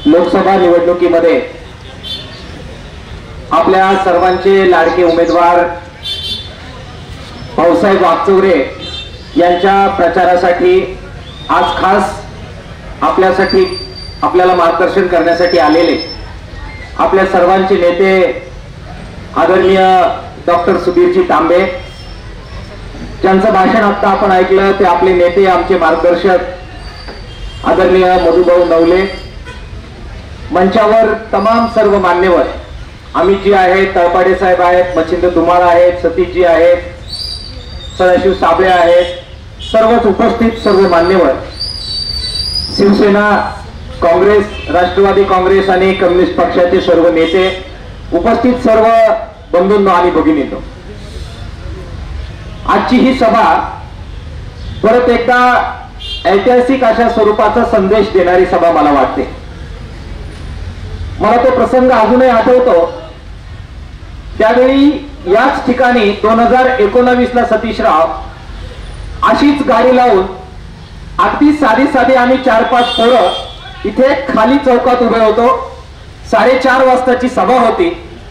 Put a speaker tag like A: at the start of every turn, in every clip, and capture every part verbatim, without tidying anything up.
A: लोकसभा निवडणुकीमध्ये आपल्या सर्वांचे लाडके उमेदवार भाऊसाहेब वागचौरे यांच्या प्रचारासाठी आज खास आपल्यासाठी आपल्याला मार्गदर्शन करण्यासाठी आलेले आपल्या सर्वांचे नेते आदरणीय डॉक्टर सुधीरजी तांबे, ज्यांचं भाषण आता आपण ऐकलं ते आपले नेते, आमचे मार्गदर्शक आदरणीय मधुभाऊ नवले, मंचावर तमाम सर्व मान्यवर अमितजी आहेत, तळपाडे साहेब आहेत, मच्छिंद्र धुमाळ आहेत, सतीशजी आहेत, सदाशिव साबळे आहेत, सर्वच उपस्थित सर्व मान्यवर, शिवसेना, काँग्रेस, राष्ट्रवादी काँग्रेस आणि कम्युनिस्ट पक्षाचे सर्व नेते, उपस्थित सर्व बंधूंनो आणि भगिनींनो, आजची ही सभा परत एकदा ऐतिहासिक अशा स्वरूपाचा संदेश देणारी सभा मला वाटते. मला तो प्रसंग अजूनही आठवतो. त्यावेळी याच ठिकाणी दोन हजार एकोणावीस ला सतीशराव अशीच गाडी लावून अगदी साधी साधी आम्ही चार पाच पोरं इथे खाली चौकात उभे होतो. साडेचार वाजताची सभा होती.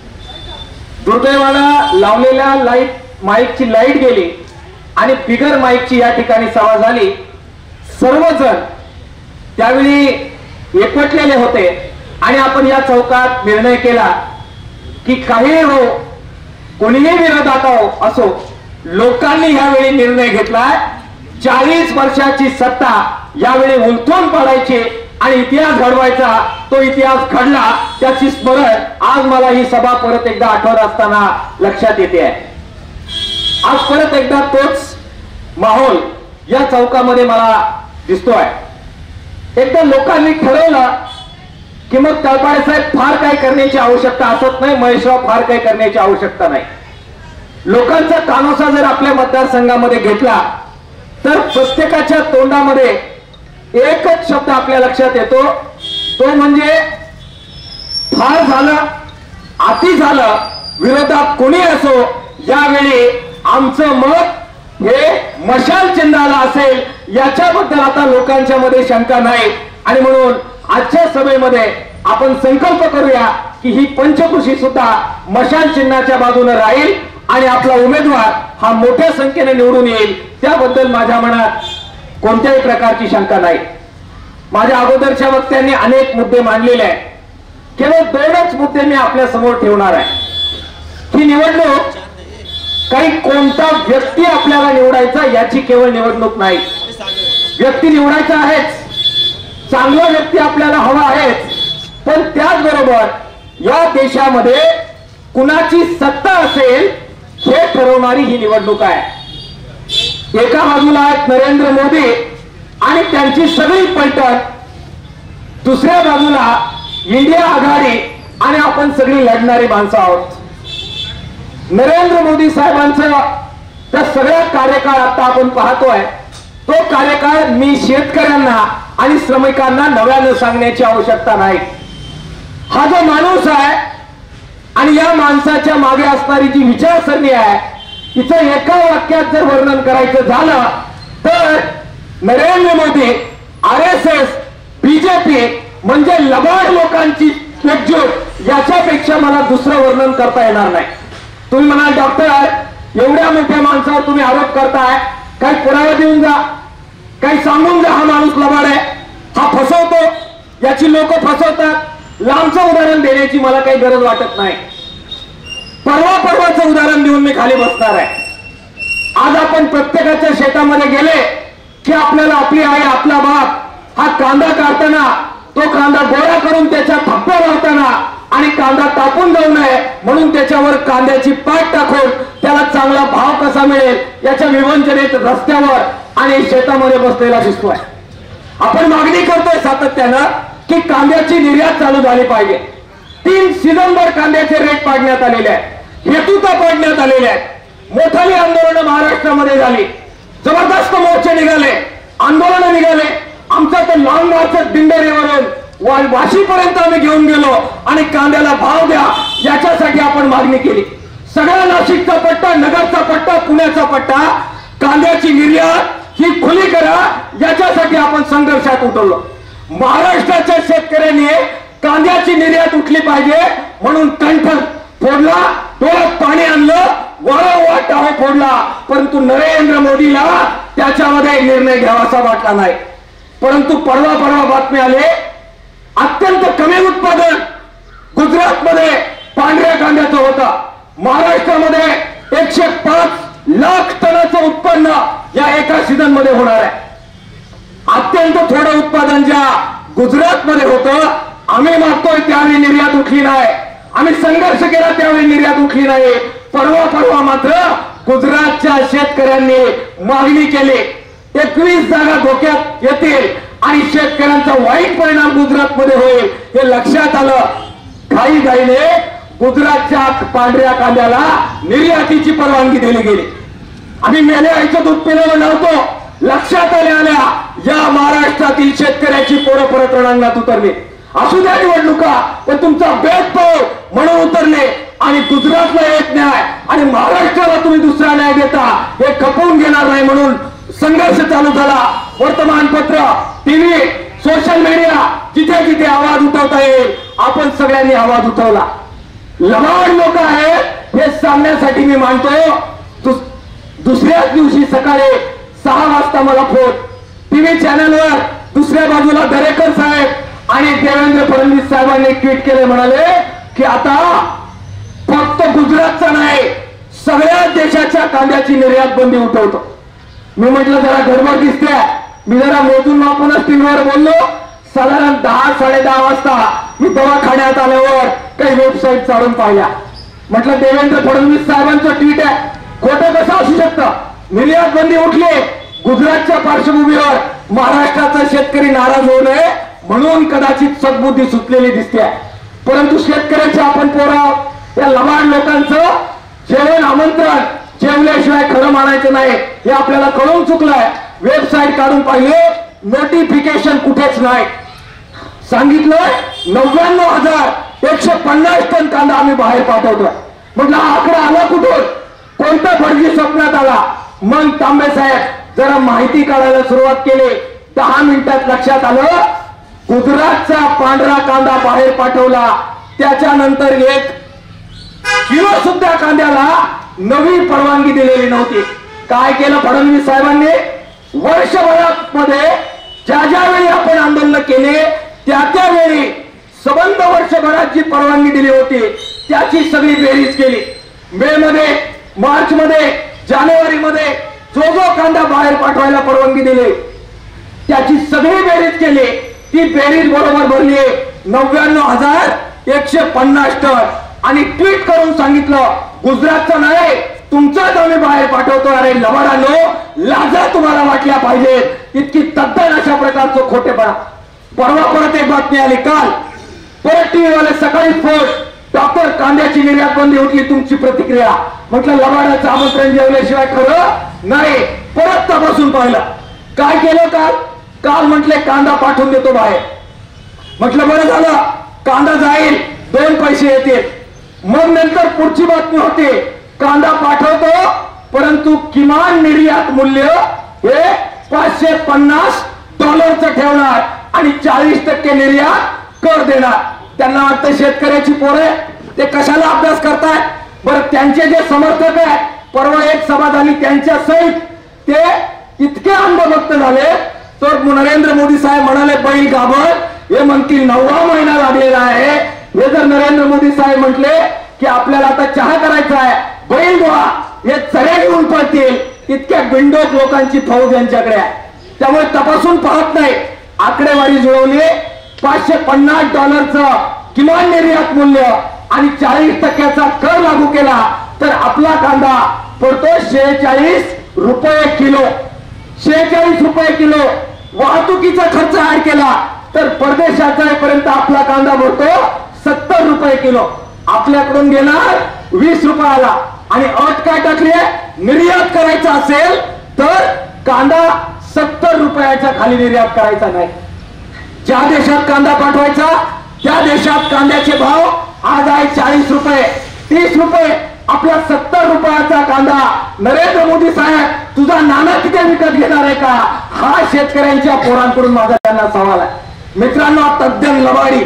A: दुर्दैवाला लावलेल्या लाईट माईकची लाईट गेली आणि बिगर माईकची या ठिकाणी सभा झाली. सर्वजण त्यावेळी एकवटलेले होते आणि आपण या चौकात निर्णय केला की काही हो, कोणीही विरोधात असो, लोकांनी यावेळी निर्णय घेतलाय चाळीस वर्षाची सत्ता यावेळी उलथून पडायची आणि इतिहास घडवायचा. तो इतिहास घडला, त्याची स्मरण आज मला ही सभा परत एकदा आठवत असताना लक्षात येते आहे. आज परत एकदा तोच माहोल या चौकामध्ये मला दिसतोय. एकदा लोकांनी ठरवलं की मग तळपाडे साहेब फार काय करण्याची आवश्यकता असत नाही, महेशराव फार काय करण्याची आवश्यकता नाही. लोकांचा कानोसा जर आपल्या मतदारसंघामध्ये घेतला तर प्रत्येकाच्या तोंडामध्ये एकच शब्द आपल्या लक्षात येतो, तो म्हणजे फार झालं, अति झालं, विरोधात कोणी असो, यावेळी आमचं मत हे मशाल चिन्हाला असेल याच्याबद्दल आता लोकांच्या मध्ये शंका नाही. आणि म्हणून आजच्या सभेमध्ये आपण संकल्प करूया की ही पंचकृषी सुद्धा मशाल चिन्हाच्या बाजूने राहील आणि आपला उमेदवार हा मोठ्या संख्येने निवडून येईल. त्याबद्दल माझ्या मनात कोणत्याही प्रकारची शंका नाही. माझ्या अगोदरच्या वक्त्यांनी अनेक मुद्दे मांडलेले आहेत. केवळ दोनच मुद्दे मी आपल्या समोर ठेवणार आहे. ही निवडणूक काही कोणता व्यक्ती आपल्याला निवडायचा याची केवळ निवडणूक नाही. व्यक्ती निवडायचा आहेच, चांगला व्यक्ती आपल्याला हवा आहेच, पण त्याचबरोबर या देशामध्ये कुणाची सत्ता असेल हे ठरवणारी ही निवडणूक आहे. एका बाजूला आहेत नरेंद्र मोदी आणि त्यांची सगळी पलटण, दुसऱ्या बाजूला इंडिया आघाडी आणि आपण सगळी लढणारी माणसं आहोत. नरेंद्र मोदी साहेबांचा त्या सगळ्या कार्यकाळ आता आपण पाहतोय, तो कार्यकाळ मी शेतकऱ्यांना आणि श्रमिकांना नव्यानं सांगण्याची आवश्यकता नाही. हा जो माणूस आहे आणि या माणसाच्या मागे असणारी जी विचारसरणी आहे तिचं एका वाक्यात जर वर्णन करायचं झालं तर Narendra Modi, R S S, BJP म्हणजे लबाड लोकांची एकजूट, याच्यापेक्षा मला दुसरं वर्णन करता येणार नाही. तुम्ही म्हणाल डॉक्टर एवढ्या मोठ्या माणसावर तुम्ही आरोप करताय, काही पुरावा देऊन जा, काही सांगून जा हा माणूस लबाड आहे, हा फसवतो, याची लोक फसवतात. लांबचं उदाहरण देण्याची मला काही गरज वाटत नाही. परवा परवाचं उदाहरण देऊन मी खाली बसणार आहे. आज आपण प्रत्येकाच्या शेतामध्ये गेले की आपल्याला आपली आई, आपला बाप हा कांदा काढताना तो कांदा गोळा करून त्याच्या थप्प्या लावताना आणि कांदा तापून जाऊ नये म्हणून त्याच्यावर कांद्याची पाट टाकून त्याला चांगला भाव कसा मिळेल याच्या विवंचनेत रस्त्यावर आणि शेतामध्ये बसलेला दिसतोय. आपण मागणी करतोय सातत्यानं की कांद्याची निर्यात चालू झाली पाहिजे. तीन सीझनभर कांद्याचे रेट पाडण्यात आलेले आहेत, हेतूता पाडण्यात आलेले आहेत. मोठाली आंदोलन महाराष्ट्रामध्ये झाली, जबरदस्त मोर्चे निघाले, आंदोलन निघाले. आमचा तर लांब मार्च दिंडोरीवरून वाशीपर्यंत आम्ही घेऊन गेलो आणि कांद्याला भाव द्या याच्यासाठी आपण मागणी केली. सगळ्या नाशिकचा पट्टा, नगरचा पट्टा, पुण्याचा पट्टा, कांद्याची निर्यात ही खुली करा याच्यासाठी आपण संघर्षात उतरलो. महाराष्ट्राच्या शेतकऱ्यांनी कांद्याची निर्यात उठली पाहिजे म्हणून कंठ फोडला, डोळ्यात पाणी आणलं, वारंवार टाहो फोडला, परंतु नरेंद्र मोदीला त्याच्यामध्ये निर्णय घ्यावासा वाटला नाही. परंतु परवा परवा बातमी आले, अत्यंत कमी उत्पादन गुजरातमध्ये पांढऱ्या कांद्याचं होतं, महाराष्ट्रामध्ये एकशे पाच लाख टनाचं उत्पन्न या एका सीझन मध्ये होणार आहे. अत्यंत थोडं उत्पादन ज्या गुजरातमध्ये होतं, आम्ही मागतोय त्यावेळी निर्यात उठली नाही, आम्ही संघर्ष केला त्यावेळी निर्यात उठली नाही. परवा परवा मात्र गुजरातच्या शेतकऱ्यांनी मागणी केली, एकवीस जागा धोक्यात येतील आणि शेतकऱ्यांचा वाईट परिणाम गुजरातमध्ये होईल हे लक्षात आलं. घाई घाईने गुजरातच्या पांढऱ्या कांद्याला निर्यातीची परवानगी दिली गेली. आम्ही मेले आईचं दूध पिलेलं नव्हतो, लक्षात आल्या आल्या या महाराष्ट्रातील शेतकऱ्याची पोरं परत रणांगणात उतरली. असू द्या निवडणुका, पण तुमचा भेदभाव म्हणून उतरले आणि गुजरातला एक न्याय आणि महाराष्ट्राला तुम्ही दुसरा न्याय देता हे खपवून घेणार नाही म्हणून संघर्ष चालू झाला. वर्तमानपत्र, टीव्ही, सोशल मीडिया, जिथे जिथे आवाज उठवता येईल आपण सगळ्यांनी आवाज उठवला. लबाड लोक आहेत हे सांगण्यासाठी मी मानतो. दुसऱ्याच दिवशी सकाळी सहा वाजता मला फोन टीव्ही चॅनलवर दुसऱ्या बाजूला दरेकर साहेब आणि देवेंद्र फडणवीस साहेबांनी ट्विट केले, म्हणाले की आता फक्त गुजरातचा नाही सगळ्या देशाच्या कांद्याची निर्यात बंदी उठवतो. मी म्हटलं जरा गडबड दिसते, मी जरा मोजून मापूनच टीव्हीवर बोललो. साधारण दहा साडे दहा वाजता मी दवाखान्यात आल्यावर काही वेबसाईट चालून पाहिल्या. म्हटलं देवेंद्र फडणवीस साहेबांचं ट्विट आहे, खोटं कसं असू शकतं? निर्यात बंदी उठली गुजरातच्या पार्श्वभूमीवर, महाराष्ट्राचा शेतकरी नाराज होऊ नये म्हणून कदाचित सद्बुद्धी सुचलेली दिसते. परंतु शेतकऱ्याचे आपण पोरं, या लबाड लोकांचं जेवण आमंत्रण जेवल्याशिवाय खरं मानायचं नाही हे आपल्याला कळून चुकलंय. वेबसाईट काढून पाहिले, नोटिफिकेशन कुठेच नाही. सांगितलं नव्याण्णव हजार एकशे पन्नास टन कांदा आम्ही बाहेर पाठवतोय. म्हटलं हा आकडा आला कुठून, कोणत्या भटजी स्वप्नात आला? मग तांबे साहेब जरा माहिती काढायला सुरुवात केली. दहा मिनिटात लक्षात आलं गुजरातचा पांढरा कांदा बाहेर पाठवला, त्याच्यानंतर एक किलो सुद्धा कांद्याला नवी परवानगी दिलेली नव्हती. काय केलं फडणवीस साहेबांनी? वर्षभरात मध्ये ज्या ज्या वेळी आपण आंदोलन केले त्या त्यावेळी संबंध वर्षभरात जी परवानगी दिली होती त्याची सगळी बेरीज केली. मे मध्ये, मार्च मध्ये, जानेवारी मध्ये जो जो कांदा बाहेर पाठवायला परवानगी दिली त्याची सगळी बेरीज केली. ती बेरीज बरोबर भरली नव्याण्णव हजार एकशे पन्नास टन आणि ट्विट करून सांगितलं गुजरातचं नाही तुमचाच आम्ही बाहेर पाठवतो. अरे लबाडांनो, लाजा तुम्हाला वाटल्या पाहिजेत. इतकी तद्दन अशा प्रकारचं खोटेपणा. परवा परत एक बातमी आली, काल परत टीव्ही वाले सकाळी फोन, डॉक्टर कांद्याची निर्यात बंदी उठली, तुमची प्रतिक्रिया. म्हटलं लबाडाचं आमंत्रण जेवल्याशिवाय खरं नाही. परत तपासून पाहिलं, काय केलं काल? काल म्हटले कांदा पाठवून देतो बाहेर. म्हटलं बरं झालं, कांदा जाईल, दोन पैसे येतील. मग नंतर पुढची बातमी होती, कांदा पाठवतो परंतु किमान निर्यात मूल्य हे पाचशे पन्नास डॉलरचं ठेवणार आणि चाळीस टक्के निर्यात कर देणार. त्यांना वाटतं शेतकऱ्याची पोरे ते कशाला अभ्यास करतायत? बरं, त्यांचे जे समर्थक आहेत, परवा एक सभा झाली त्यांच्या सहित, ते इतके अंधभक्त झाले तर नरेंद्र मोदी साहेब म्हणाले बैल गाभण, हे म्हणतील नववा महिना लागलेला आहे. हे जर नरेंद्र मोदी साहेब म्हटले की आपल्याला आता चहा करायचा आहे, बैल गोळा, हे चऱ्या घेऊन पडतील, इतक्या बिंडोक लोकांची फौज यांच्याकडे आहे. त्यामुळे तपासून पाहत नाही. आकडेवारी जुळवली, पाचशे पन्नास डॉलरचं किमान निर्यात मूल्य आणि चाळीस टक्क्याचा कर लागू केला तर आपला कांदा पडतो शेहेचाळीस रुपये किलो. शेहेचाळीस रुपये किलो. वाहतुकीचा खर्च ऍड केला तर परदेशात जाईपर्यंत आपला कांदा भरतो सत्तर रुपये किलो. आपल्याकडून घेणार वीस रुपयाला. आणि अट काय टाकली आहे? निर्यात करायचा असेल तर कांदा सत्तर रुपयाच्या खाली निर्यात करायचा नाही. ज्या देशात कांदा पाठवायचा त्या देशात कांद्याचे भाव आज आहे चाळीस रुपये, तीस रुपये. आपला सत्तर रुपयाचा कांदा नरेंद्र मोदी साहेब तुझा नाना किती विकत घेणार आहे का? हा शेतकऱ्यांच्या पोरांकडून माझा त्यांना सवाल आहे. मित्रांनो, तद्दन लबाडी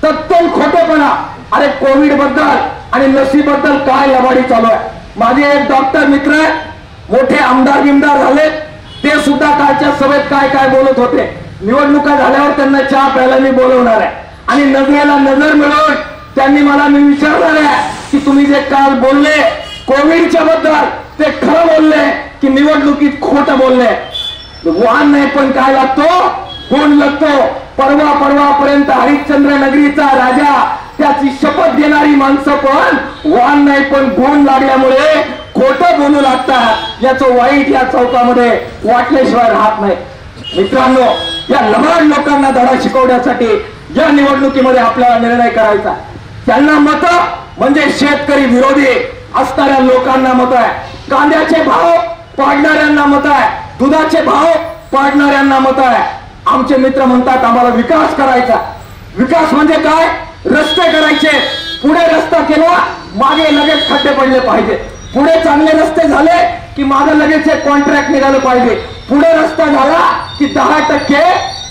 A: तत्सम खोटेपणा. अरे कोविड बद्दल आणि लसीबद्दल काय लबाडी चालू आहे. माझे एक डॉक्टर मित्र आहे, मोठे आमदार बिमदार झाले, ते सुद्धा कालच्या सभेत काय काय बोलत होते. निवडणुका झाल्यावर त्यांना चहा प्यायला मी बोलवणार आहे आणि नजरेला नजर मिळवून त्यांनी मला मी विचारणार आहे की तुम्ही जे काल बोलले कोविडच्या बद्दल ते खरं बोलले की निवडणुकीत खोटं बोलले. वाहन नाही पण काय लागतो, गुण लागतो. परवा परवापर्यंत हरिश्चंद्र नगरीचा राजा, त्याची शपथ घेणारी माणसं पण वाहन नाही पण गुण लागल्यामुळे खोटं बोलू लागतात. याचं वाईट या चौकामध्ये वाटल्याशिवाय राहत नाही. मित्रांनो, या लबाड लोकांना धडा शिकवण्यासाठी या निवडणुकीमध्ये आपल्याला निर्णय करायचा. त्यांना मत म्हणजे शेतकरी विरोधी असणाऱ्या लोकांना मत आहे, कांद्याचे भाव पाडणाऱ्यांना मत आहे, दुधाचे भाव पाडणाऱ्यांना मत आहे. आमचे मित्र म्हणतात आम्हाला विकास करायचा. विकास म्हणजे काय? रस्ते करायचे. पुढे रस्ता केला, मागे लगेच खड्डे पडले पाहिजे. पुढे चांगले रस्ते झाले की मागे लगेच एक कॉन्ट्रॅक्ट निघालं पाहिजे. पुढे रस्ता झाला की दहा टक्के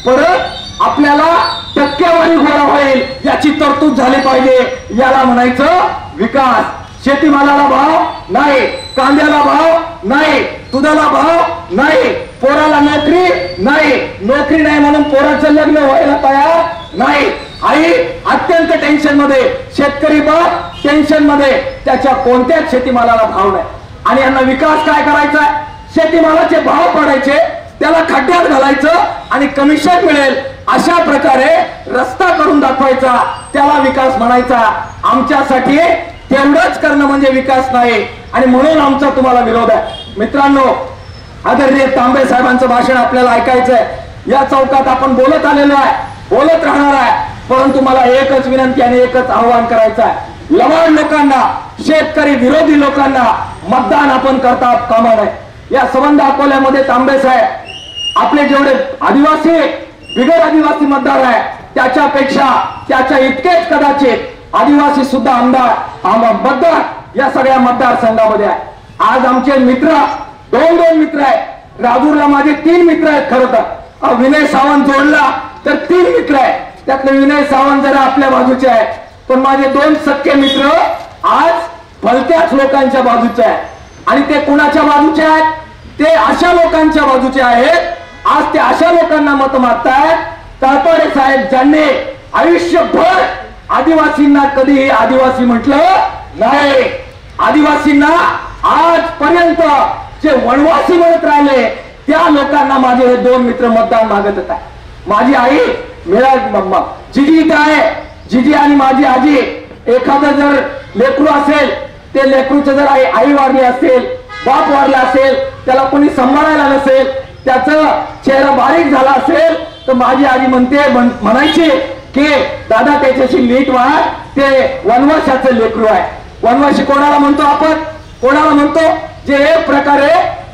A: परत आपल्याला टक्केवारी गोळा होईल याची तरतूद झाली पाहिजे. याला म्हणायचं विकास. शेतीमालाला भाव नाही, कांद्याला भाव नाही, दुधाला भाव नाही, पोराला नोकरी नाही, नोकरी नाही म्हणून पोराचं लग्न व्हायला तयार नाही. आई अत्यंत टेन्शन मध्ये, शेतकरी बाप टेन्शन मध्ये, त्याच्या कोणत्याच शेतीमालाला भाव नाही. आणि यांना विकास काय करायचा? शेतीमालाचे भाव पाडायचे, त्याला खड्ड्यात घालायचं आणि कमिशन मिळेल अशा प्रकारे रस्ता करून दाखवायचा, त्याला विकास म्हणायचा. आमच्यासाठी तेवढंच करणं म्हणजे विकास नाही आणि म्हणून आमचा तुम्हाला विरोध आहे. मित्रांनो, आदरणीय तांबे साहेबांचं भाषण आपल्याला ऐकायचंय. या चौकात आपण बोलत आलेलो आहे, बोलत राहणार आहे, परंतु मला एकच विनंती आणि एकच आव्हान करायचं आहे. लबाड लोकांना, शेतकरी विरोधी लोकांना मतदान आपण करता कामा नये. या संबंध अकोल्यामध्ये तांबे साहेब आपले जेवढे आदिवासी बिगर आदिवासी मतदार आहे त्याच्यापेक्षा त्याच्या इतकेच कदाचित आदिवासी सुद्धा आमदार मतदार या सगळ्या मतदारसंघामध्ये आहे. आज आमचे मित्र दोन दोन मित्र आहेत. राजूरला माझे तीन मित्र आहेत. खरं तर विनय सावंत जोडला तर तीन मित्र आहेत. त्यातले विनय सावंत जरा आपल्या बाजूचे आहेत, पण माझे दोन सख्खे मित्र आज भलत्याच लोकांच्या बाजूचे आहेत. आणि ते कुणाच्या बाजूचे आहेत? ते अशा लोकांच्या बाजूचे आहेत. आज ते अशा लोकांना मत मागतायत तळपाडे साहेब ज्यांनी आयुष्यभर आदिवासींना कधीही आदिवासी म्हटलं नाही. आदिवासींना आजपर्यंत जे वनवासी म्हणत राहिले त्या लोकांना माझे हे दोन मित्र मतदान मागत आहेत. माझी आई मेळा जिजी इथं आहे. जिजी आणि माझी आजी, एखादं जर लेकरू असेल, ते लेकरूचं जर आई आई वारली असेल, बाप वारला असेल, त्याला कोणी सांभाळायला नसेल, त्याचं चेहरा बारीक झाला असेल तर माझी आजी म्हणते म्हणायची की दादा त्याच्याशी नीट वाढ, ते वनवासाचं लेकरू आहे. वनवासी कोणाला म्हणतो आपण? कोणाला म्हणतो? जे एक प्रकारे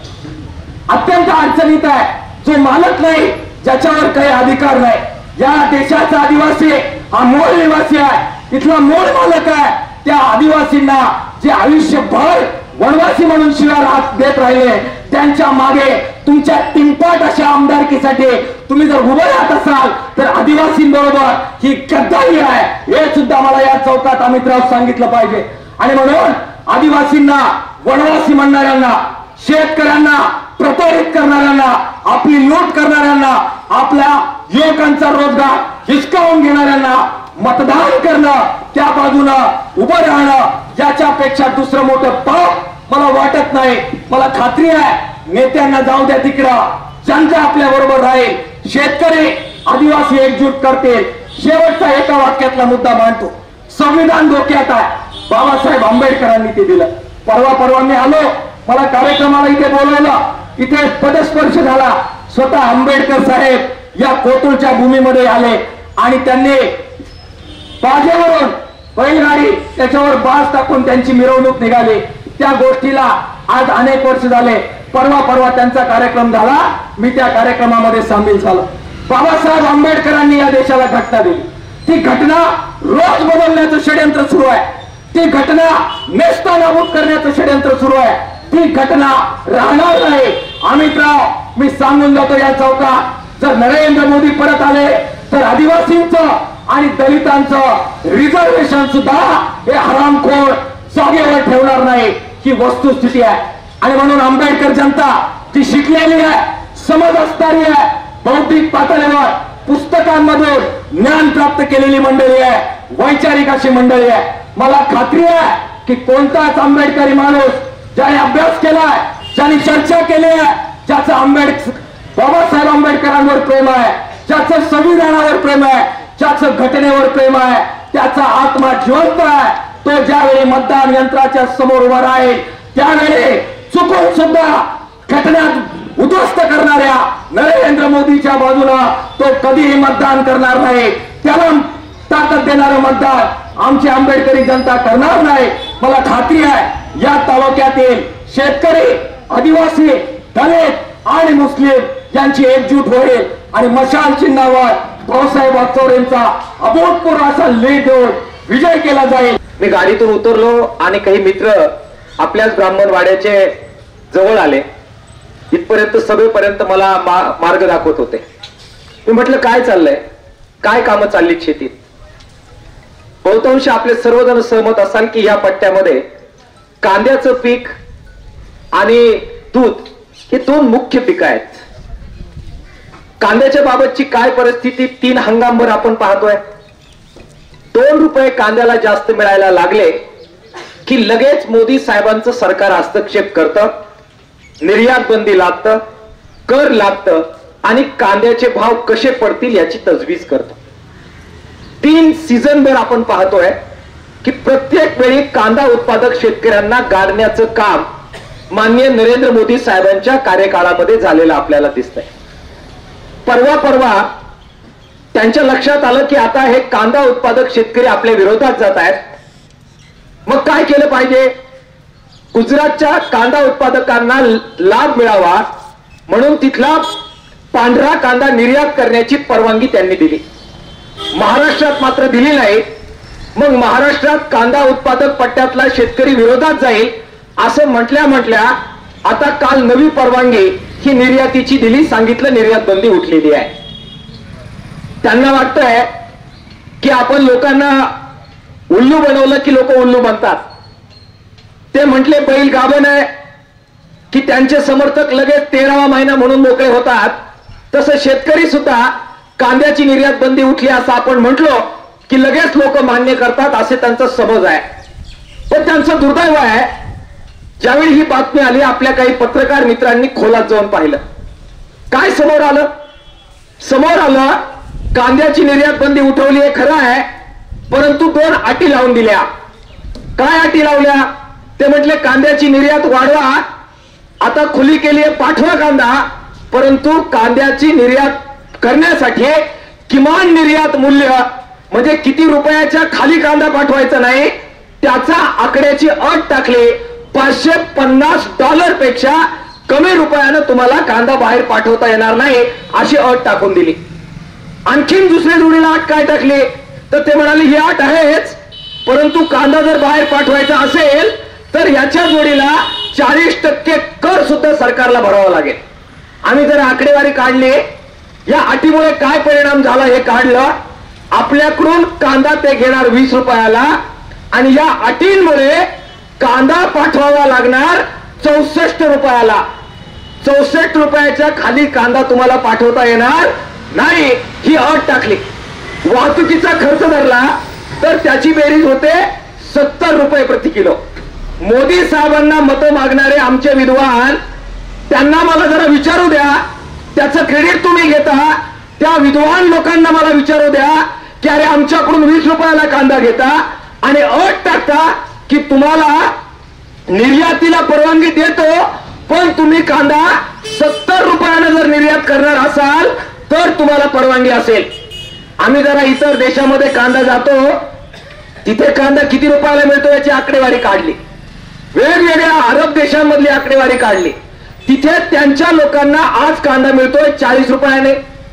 A: अत्यंत अडचणीत आहे, जो मालक नाही, ज्याच्यावर काही अधिकार नाही. या देशाचा आदिवासी हा मूळ निवासी आहे, इथला मूळ मालक आहे. त्या आदिवासींना जे आयुष्यभर वनवासी म्हणून शिवाय हात देत राहिले त्यांच्या मागे तुमच्या तिंपाट अशा आमदारकीसाठी तुम्ही जर उभे राहत असाल तर आदिवासींबरोबर ही गद्दारी आहे हे सुद्धा मला या चौकात अमितराव सांगितलं पाहिजे. आणि म्हणून आदिवासींना, वनवासी म्हणणाऱ्यांना, शेतकऱ्यांना प्रताडित करणाऱ्यांना, आपली लूट करणाऱ्यांना, आपल्या युवकांचा रोजगार हिसकावून घेणाऱ्यांना मतदान करणं, त्या बाजूनं उभं राहणं, याच्यापेक्षा दुसरं मोठं पाप मला वाटत नाही. मला खात्री आहे नेत्यांना जाऊ द्या तिकडं, जनता आपल्या बरोबर राहील. शेतकरी आदिवासी एकजूट करतील. शेवटचा एका वाक्यातला मुद्दा मांडतो. संविधान धोक्यात आहे. बाबासाहेब आंबेडकरांनी ते दिलं. परवा परवा मी आलो, मला कार्यक्रमाला इथे बोलवलं, इथे पदस्पर्श झाला. स्वतः आंबेडकर साहेब या कोतुळच्या भूमीमध्ये आले आणि त्यांनी बाजेवरून बैलगाडी त्याच्यावर बाज टाकून त्यांची मिरवणूक निघाली. त्या गोष्टीला आज अनेक वर्ष झाले. परवा परवा त्यांचा कार्यक्रम झाला, मी त्या कार्यक्रमामध्ये सामील झालो. बाबासाहेब आंबेडकरांनी या देशाला घटना दिली. ती घटना रोज बदलण्याचं षडयंत्र सुरू आहे. ती घटना नेस्तनाबूत करण्याचं षडयंत्र सुरू आहे. ती घटना राहणार नाही. अमितराव, मी सांगून जातो या चौकात, जर नरेंद्र मोदी परत आले तर आदिवासींचं आणि दलितांचं रिझर्वेशन सुद्धा हे हरामखोर जागेवर ठेवणार नाही, ही वस्तुस्थिती आहे. आणि म्हणून आंबेडकर जनता जी शिकलेली आहे, समज असणारी आहे, बौद्धिक पातळीवर पुस्तकांमधून ज्ञान प्राप्त केलेली मंडळी आहे, वैचारिक अशी मंडळी आहे. मला खात्री आहे की कोणताच आंबेडकरी माणूस ज्याने अभ्यास केलाय, ज्याने चर्चा केली आहे, ज्याचं आंबेडकर बाबासाहेब आंबेडकरांवर प्रेम आहे, ज्याचं संविधानावर प्रेम आहे, ज्याचं घटनेवर प्रेम आहे, त्याचा आत्मा जिवंत आहे, तो ज्यावेळी मतदान यंत्राच्या समोर उभा राहील त्यावेळी चुकून सुद्धा घटनेत उद्ध्वस्त करणाऱ्या नरेंद्र मोदीच्या बाजूला तो कधीही मतदान करणार नाही. त्याला ताकद देणारं मतदान आमची आंबेडकरी जनता करणार नाही. मला खात्री आहे या तालुक्यातील शेतकरी, आदिवासी, दलित आणि मुस्लिम यांची एकजूट होईल आणि मशाल चिन्हावर भाऊसाहेब वागचौरेंचा अभूतपूर्व असा लीड देऊन विजय केला जाईल.
B: मी गाडीतून उतरलो आणि काही मित्र आपल्याच ब्राह्मणवाड्याचे जवळ आले. इथपर्यंत सगळेपर्यंत मला मार्ग दाखवत होते. मी म्हटलं काय चाललंय, काय कामं चाललीत शेतीत. बहुतांश आपले सर्वजण सहमत असाल की या पट्ट्यामध्ये कांद्याचं पीक आणि दूध हे दोन मुख्य पिकं आहेत. कांद्याच्या बाबतची काय परिस्थिती तीन हंगामभर आपण पाहतोय. दोन रुपये कांद्याला जास्त मिळायला लागले की लगेच मोदी साहेबांचं सरकार हस्तक्षेप करतं, निर्यात बंदी लागतं, कर लागतं आणि कांद्याचे भाव कसे पडतील याची तजवीज करतं. तीन सीझनभर आपण पाहतोय की प्रत्येक वेळी कांदा उत्पादक शेतकऱ्यांना गाडण्याचं काम माननीय नरेंद्र मोदी साहेबांच्या कार्यकाळामध्ये झालेलं आपल्याला दिसतंय. परवा परवा त्यांच्या लक्षात आलं की आता हे कांदा उत्पादक शेतकरी आपल्या विरोधात जात आहेत. मग काय केलं पाहिजे. गुजरातच्या कांदा उत्पादकांना लाभ मिळावा म्हणून तिथला पांढरा कांदा निर्यात करण्याची परवानगी त्यांनी दिली. महाराष्ट्रात मात्र दिली नाही. मग महाराष्ट्रात कांदा उत्पादक पट्ट्यातला शेतकरी विरोधात जाईल असं म्हटल्या म्हटल्या आता काल नवी परवानगी ही निर्यातीची दिली. सांगितलं निर्यात बंदी उठलेली आहे. त्यांना वाटतंय की आपण लोकांना उल्लू बनवलं की लोक उल्लू बनतात. ते म्हटले बैल गाभण आहे की त्यांचे समर्थक लगेच तेरावा महिना म्हणून मोकळे होतात. तसं शेतकरी सुद्धा कांद्याची निर्यात बंदी उठली असं आपण म्हटलो की लगेच लोक मान्य करतात असे त्यांचा समज आहे. पण त्यांचं दुर्दैव आहे, ज्यावेळी ही बातमी आली आपल्या काही पत्रकार मित्रांनी खोलात जाऊन पाहिलं. काय समोर आलं. समोर आलं कांद्याची निर्यात बंदी उठवली आहे खरं आहे, परंतु दोन अटी लावून दिल्या. काय अटी लावल्या. ते म्हटले कांद्याची निर्यात वाढवा, आता खुली केली आहे पाठवा कांदा, परंतु कांद्याची निर्यात करण्यासाठी किमान निर्यात मूल्य म्हणजे किती रुपयाच्या खाली कांदा पाठवायचा नाही त्याचा आकड्याची अट टाकली. पाचशे पन्नास डॉलर पेक्षा कमी रुपयानं तुम्हाला कांदा बाहेर पाठवता येणार नाही अशी अट टाकून दिली. आणखीन दुसऱ्या जोडीला अट काय टाकली तर ते म्हणाले ही अट आहेच, परंतु कांदा जर बाहेर पाठवायचा असेल तर याच्या जोडीला चाळीस टक्के कर सुद्धा सरकारला भरावा लागेल. आम्ही जर आकडेवारी काढली या अटीमुळे काय परिणाम झाला हे काढलं. आपल्याकडून कांदा ते घेणार वीस रुपयाला आणि या अटींमुळे कांदा पाठवावा लागणार चौसष्ट रुपयाला. चौसष्ट रुपयाच्या खाली कांदा तुम्हाला पाठवता येणार नाही ही अट टाकली. वाहतुकीचा खर्च धरला तर त्याची बेरीज होते सत्तर रुपये प्रति किलो. मोदी साहेबांना मतं मागणारे आमचे विद्वान त्यांना मला जरा विचारू द्या, त्याचं क्रेडिट तुम्ही घेता. त्या विद्वान लोकांना मला विचारू द्या की अरे आमच्याकडून वीस रुपयाला कांदा घेता आणि अट टाकता की तुम्हाला निर्यातीला परवानगी देतो पण तुम्ही कांदा सत्तर रुपयाला जर निर्यात करणार असाल तर तुम्हाला परवानगी असेल. आम्ही जरा इतर देशामध्ये कांदा जातो तिथे कांदा किती रुपयाला मिळतो याची आकडेवारी काढली. वेगवेगळ्या अरब देशांमधली आकडेवारी काढली. तिथे त्यांच्या लोकांना आज कांदा मिळतोय चाळीस रुपयाने,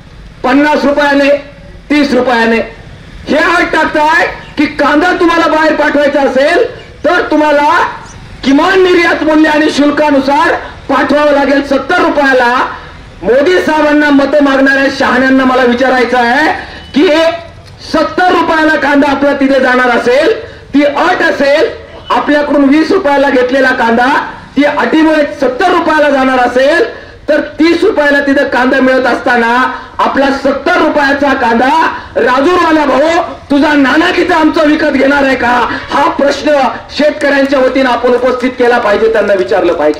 B: पन्नास रुपयाने, तीस रुपयाने. हे अट टाकताय की कांदा तुम्हाला बाहेर पाठवायचा असेल तर तुम्हाला किमान निर्यात मूल्य आणि शुल्कानुसार पाठवावं लागेल सत्तर रुपयाला. मोदी साहेबांना मतं मागणाऱ्या शहाण्यांना मला विचारायचं आहे की सत्तर रुपयाला कांदा आपला तिथे जाणार असेल, ती अट असेल आपल्याकडून वीस रुपयाला घेतलेला कांदा ती अटीमुळे सत्तर रुपयाला जाणार असेल, तर तीस रुपयाला तिथे कांदा मिळत असताना आपला सत्तर रुपयाचा कांदा राजूरवाला भाऊ तुझा नानाकीचा आमचं विकत घेणार आहे का, हा प्रश्न शेतकऱ्यांच्या वतीने आपण उपस्थित केला पाहिजे, त्यांना विचारलं पाहिजे.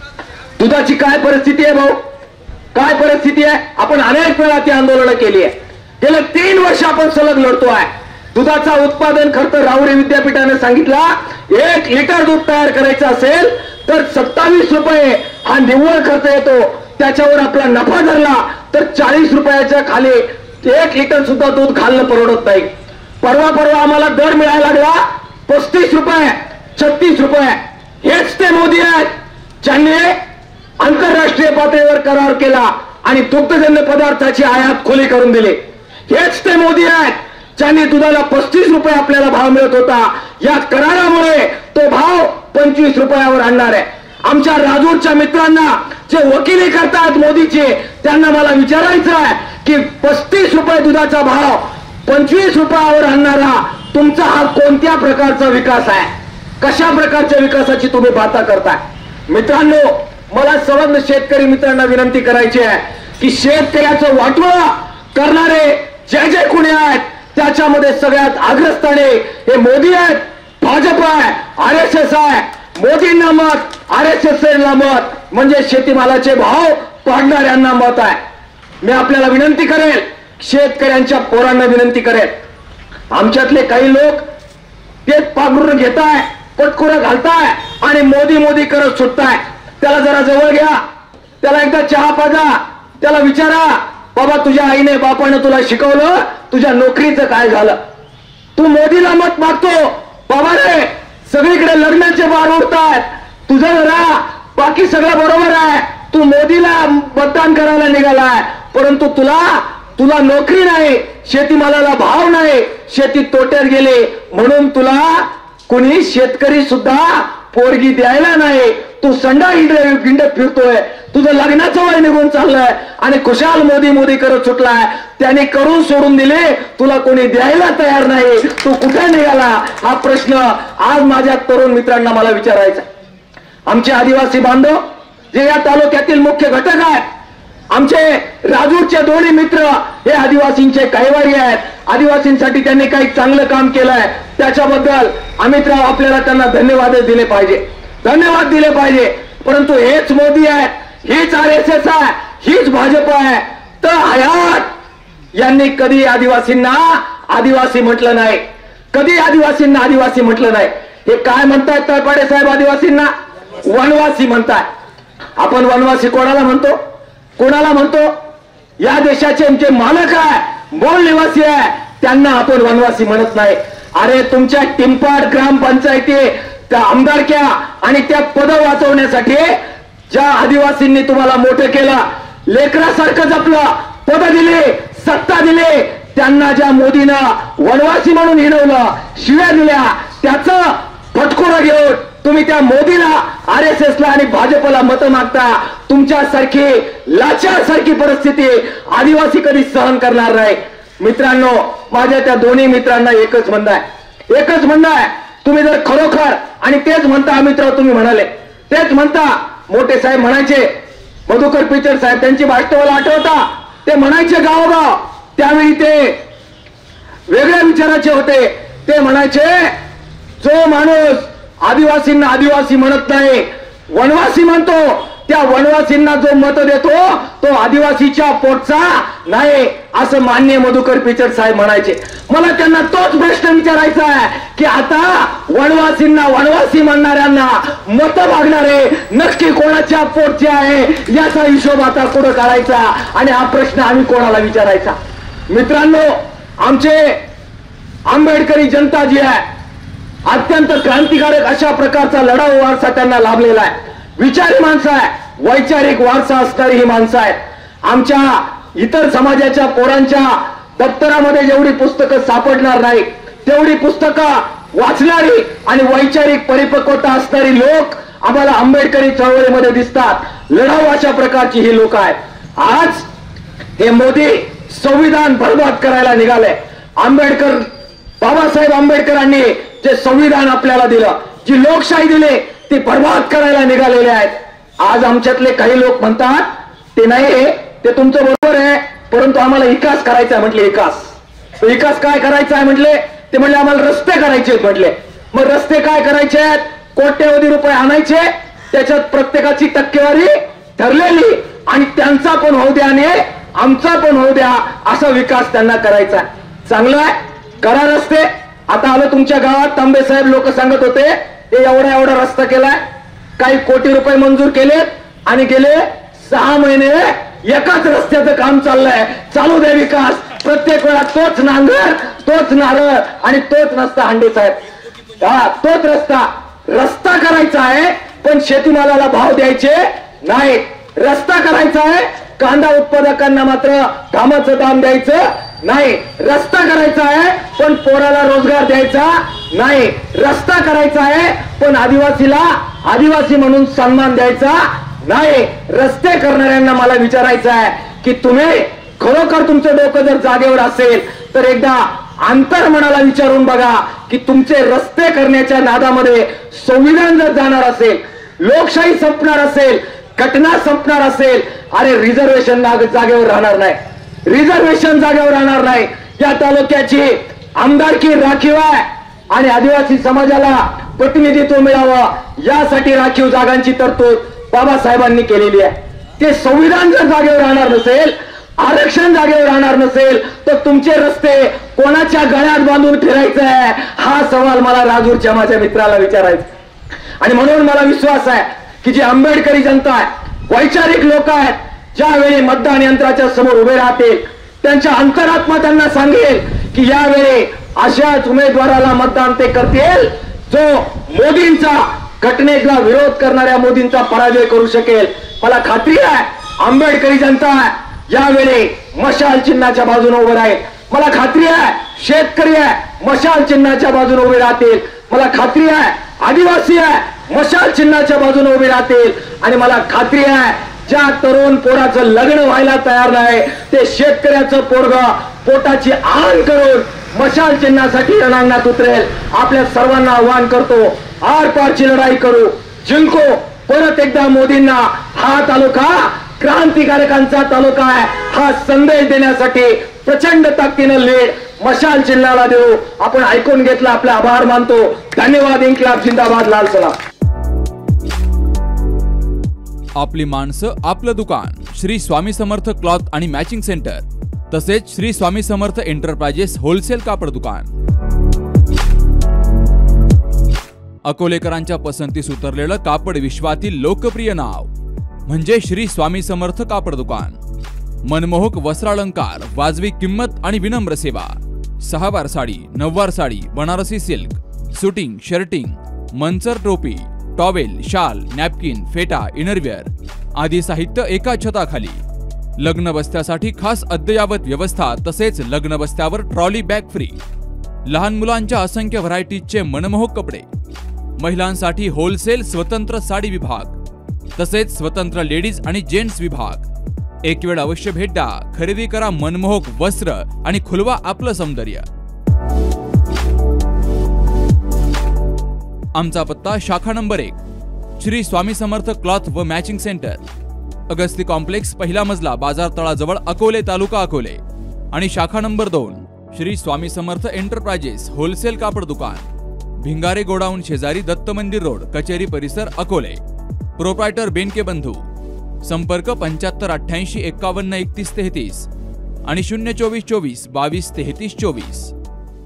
B: दुधाची काय परिस्थिती आहे भाऊ, काय परिस्थिती आहे. आपण अनेक वेळा ती आंदोलनं केली आहे. गेले तीन वर्ष आपण सलग लढतोय. दुधाचा उत्पादन खर्च राहुरी विद्यापीठाने सांगितला, एक लिटर दूध तयार करायचं असेल तर सत्तावीस रुपये हा निव्वळ खर्च येतो. त्याच्यावर आपला नफा धरला तर चाळीस रुपयाच्या खाली एक लिटर सुद्धा दूध घालणं परवडत नाही. परवा परवा आम्हाला दर मिळायला लागला पस्तीस रुपये, छत्तीस रुपये. हेच ते मोदी आहेत ज्यांनी आंतरराष्ट्रीय पातळीवर करार केला आणि दुग्धजन्य पदार्थाची आयात खुली करून दिली. हेच ते मोदी आहेत ज्यांनी दुधाला पस्तीस रुपये आपल्याला भाव मिळत होता. या करारामुळे तो भाव पंचवीस रुपयावर आणणार आहे. आमच्या राजूरच्या मित्रांना जे वकिली करतात मोदीचे, त्यांना मला विचारायचं आहे की पस्तीस रुपये दुधाचा भाव पंचवीस रुपयावर आणणारा तुमचा हा कोणत्या प्रकारचा विकास आहे, कशा प्रकारच्या विकासाची तुम्ही बाता करताय. मित्रांनो, मला सर्व शेतकरी मित्रांना विनंती करायची आहे की शेतकऱ्याचं वाटोळं करणारे जे जे कोणी आहेत त्याच्यामध्ये सगळ्यात अग्रस्थानी हे मोदी आहेत, भाजप आहे, आर एस एस आहे. मोदींना मत, आर एस एस ला मत म्हणजे शेतीमालाचे भाव पाडणाऱ्यांना मत आहे. मी आपल्याला विनंती करेल, शेतकऱ्यांच्या पोरांना विनंती करेल, आमच्यातले काही लोक तेच पांघरून घेताय, पटकुरं घालताय आणि मोदी मोदी करत सुटताय. त्याला जरा जवळ घ्या, त्याला एकदा चहा पाजा, त्याला विचारा, बाबा तुझ्या आईने बापाने तुला शिकवलं, तुझ्या नोकरीचं काय झालं. तू मोदीला मत मागतो, बाबा रे सगळीकडे लग्नाचे बार उडतायत, तुझं जरा बाकी सगळं बरोबर आहे, तू मोदीला मतदान करायला निघालाय, परंतु तुला तुला नोकरी नाही, शेतीमालाला भाव नाही, शेती तोट्यात गेले म्हणून तुला कोणी शेतकरी सुद्धा पोरगी द्यायला नाही. तू संडा हिंड फिरतोय, तुझं लग्नाचं वय निघून चाललंय आणि खुशाल मोदी मोदी करत सुटलाय. त्याने करून सोडून दिले, तुला कोणी द्यायला तयार नाही, तू कुठे निघाला, हा प्रश्न आज माझ्या तरुण मित्रांना मला विचारायचा. आमचे आदिवासी बांधव जे या तालुक्यातील मुख्य घटक आहेत, आमचे राजूरचे दोन्ही मित्र हे आदिवासींचे कैवारी आहेत. आदिवासींसाठी त्यांनी काही चांगलं काम केलंय, त्याच्याबद्दल अमितराव आपल्याला त्यांना धन्यवाद दिले पाहिजे, धन्यवाद दिले पाहिजे. परंतु हेच मोदी आहेत, हीच आर एस एस आहे, हीच भाजप आहे. तर हयात यांनी कधी आदिवासींना आदिवासी म्हटलं नाही, कधी आदिवासींना आदिवासी म्हटलं नाही. हे काय म्हणतायत तळपाडे साहेब, आदिवासींना वनवासी म्हणताय. आपण वनवासी कोणाला म्हणतो, कोणाला म्हणतो, या देशाचे जे मालक आहे, मूळ निवासी आहे, त्यांना आपण वनवासी म्हणत नाही. अरे तुमच्या टिंपाड ग्रामपंचायती त्या आमदारक्या आणि त्या पद वाचवण्यासाठी ज्या आदिवासींनी तुम्हाला मोठं केलं, लेकरासारखं जपलं, पद दिले, सत्ता दिले, त्यांना ज्या मोदीनं वनवासी म्हणून हिणवलं, शिव्या दिल्या, त्याचं फटकोरं घेऊन तुम्ही त्या मोदीला, आर एस एस ला आणि भाजपला मतं मागता. तुमच्यासारखी लाचारसारखी परिस्थिती आदिवासी कधी सहन करणार नाही. मित्रांनो, माझ्या त्या दोन्ही मित्रांना एकच म्हणणं आहे, एकच म्हणणं आहे, तुम्ही जर खरोखर, आणि तेच म्हणता अमितराव तुम्ही म्हणाले, तेच म्हणता, मोठे साहेब म्हणायचे, मधुकर पिचड साहेब त्यांची भाषण मला आठवता, ते म्हणायचे गावोगाव, त्यावेळी ते वेगळ्या विचाराचे होते. ते म्हणायचे, जो माणूस आदिवासींना आदिवासी म्हणत नाही, वनवासी म्हणतो, त्या वनवासींना जो मत देतो तो आदिवासीच्या पोटचा नाही, असं मान्य मधुकर पिचड साहेब म्हणायचे. मला त्यांना तोच प्रश्न विचारायचा आहे की आता वनवासींना वनवासी म्हणणाऱ्यांना मत मागणारे नक्की कोणाच्या पोटचे आहे, याचा हिशोब आता पुढे काढायचा आणि हा प्रश्न आम्ही कोणाला विचारायचा. मित्रांनो, आमचे आंबेडकरी जनता जी आहे, अत्यंत क्रांतिकारक अशा प्रकारचा लढाऊ वारसा त्यांना लाभलेला आहे. विचारी माणसं आहे, वैचारिक वारसा असणारी ही माणसं आहेत. आमच्या इतर समाजाच्या पोरांच्या दप्तरामध्ये जेवढी पुस्तकं सापडणार नाही, तेवढी पुस्तकं वाचणारी आणि वैचारिक परिपक्वता असणारी लोक आम्हाला आंबेडकरी चळवळीमध्ये दिसतात. लढाऊ अशा प्रकारची ही लोक आहेत. आज हे मोदी संविधान बरबाद करायला निघाले. आंबेडकर बाबासाहेब आंबेडकरांनी जे संविधान आपल्याला दिलं, जी लोकशाही दिली, ती बर्बाद करायला निघालेले आहेत। आज आमच्यातले काही लोक म्हणतात ते नाही, ते तुमचं बरोबर आहे, परंतु आम्हाला विकास करायचा आहे म्हटले। विकास विकास काय करायचा आहे म्हटले? ते म्हणले आम्हाला रस्ते करायचे म्हटले। मग रस्ते काय करायचे आहेत? कोट्यवधी रुपये आणायचे, त्याच्यात प्रत्येकाची टक्केवारी ठरलेली, आणि त्यांचा पण होऊ द्या आणि आमचा पण होऊ द्या, असा विकास त्यांना करायचा आहे। चांगलं आहे, करा रस्ते। आता आलो तुमच्या गावात, तांबे साहेब लोक सांगत होते हे एवढा एवढा रस्ता केलाय, काही कोटी रुपये मंजूर केलेत, आणि गेले सहा महिने एकाच रस्त्याचं काम चाललंय। चालू दे विकास, प्रत्येक वेळा तोच नांगर, तोच नारळ आणि तोच रस्ता। हांडे साहेब, हा तोच रस्ता रस्ता करायचा आहे, पण शेतीमालाला भाव द्यायचे नाही। रस्ता करायचा आहे, कांदा उत्पादकांना मात्र कामाचं दाम द्यायचं नाही। रस्ता करायचा आहे, पण पोराला रोजगार द्यायचा नाही। रस्ता करायचा आहे, पण आदिवासीला आदिवासी म्हणून सन्मान द्यायचा नाही। रस्ते करणाऱ्यांना मला विचारायचं आहे की तुम्ही खरोखर तुमचं डोकं जर जागेवर असेल तर एकदा अंतर्मनाला विचारून बघा की तुमचे रस्ते करण्याच्या नादामध्ये संविधान जर जाणार असेल, लोकशाही संपणार असेल, घटना संपणार असेल, अरे रिझर्वेशन जागेवर राहणार नाही, रिझर्वेशन जागेवर राहणार नाही। या तालुक्याची आमदारकी राखीव आहे आणि आदिवासी समाजाला प्रतिनिधित्व मिळावं यासाठी राखीव जागांची तरतूद बाबासाहेबांनी केलेली आहे। ते संविधान जर जागेवर राहणार नसेल, आरक्षण जागेवर राहणार नसेल, तर तुमचे रस्ते कोणाच्या गळ्यात बांधून फिरायचं आहे, हा सवाल मला राजूरच्या माझ्या मित्राला विचारायचा। आणि म्हणून मला विश्वास आहे की जी आंबेडकरी जनता आहे, वैचारिक लोक आहेत, ज्यावेळी मतदान यंत्राच्या समोर उभे राहतील, त्यांच्या अंतरात्मा त्यांना सांगेल की यावेळी अशाच उमेदवाराला मतदान ते करतील जो मोदींचा, घटनेला विरोध करणाऱ्या मोदींचा पराजय करू शकेल। मला खात्री आहे आंबेडकरी जनता यावेळी मशाल चिन्हाच्या बाजूने उभे राहील। मला खात्री आहे शेतकरी आहे, मशाल चिन्हाच्या बाजूने उभे राहतील। मला खात्री आहे आदिवासी आहे, मशाल चिन्हाच्या बाजूने उभे राहतील। आणि मला खात्री आहे ज्या तरुण पोराचं लग्न व्हायला तयार नाही, ते शेतकऱ्याचं पोरग पोटाची आण करून मशाल चिन्हासाठी रणांगणात उतरेल। आपल्या सर्वांना आवाहन करतो, आर पारची लढाई करू, जिंको। परत एकदा मोदींना हा तालुका क्रांतिकारकांचा तालुका आहे हा संदेश देण्यासाठी प्रचंड ताकदीने लीड मशाल चिन्हाला देऊ। आपण ऐकून घेतलं, आपले आभार मानतो। धन्यवाद। इन्क्लाब जिंदाबाद, लाल सलाम।
C: आपली माणसं, आपलं दुकान, श्री स्वामी समर्थ क्लॉथ आणि मॅचिंग सेंटर, तसेच श्री स्वामी समर्थ एंटरप्राइजेस होलसेल कापड दुकान। अकोलेकरांच्या पसंतीस उतरलेलं कापड विश्वातील लोकप्रिय नाव म्हणजे श्री स्वामी समर्थ कापड दुकान। मनमोहक वस्त्रालंकार, वाजवी किंमत आणि विनम्र सेवा। सहावार sari, नववार sari, Banarasi silk, suiting, shirting, Manchar टोपी, टॉवेल, शाल, नॅपकिन, फेटा, इनरवेअर आदी साहित्य एका छताखाली। लग्न बस्त्यासाठी खास अद्ययावत व्यवस्था, तसेच लग्न बस्त्यावर ट्रॉली बॅग फ्री। लहान मुलांच्या असंख्य व्हरायटीजचे मनमोहक कपडे। महिलांसाठी होलसेल स्वतंत्र साडी विभाग, तसेच स्वतंत्र लेडीज आणि जेंट्स विभाग। एक वेळ अवश्य भेट द्या, खरेदी करा मनमोहक वस्त्र आणि खुलवा आपलं सौंदर्य। आमचा पत्ता शाखा नंबर एक, श्री स्वामी समर्थ क्लॉथ व मॅचिंग सेंटर, अगस्ती कॉम्प्लेक्स, पहिला मजला, बाजार तळाजवळ, अकोले, तालुका अकोले। आणि शाखा नंबर दोन, श्री स्वामी समर्थ एंटरप्राइजेस होलसेल कापड दुकान, भिंगारे गोडाऊन शेजारी, दत्त मंदिर रोड, कचेरी परिसर, अकोले। प्रोप्रायटर बेनके बंधू। संपर्क पंच्याहत्तर अठ्ठ्याऐंशी एक्कावन्न एकतीस तेहतीस आणि शून्य चोवीस चोवीस बावीस तेहतीस चोवीस।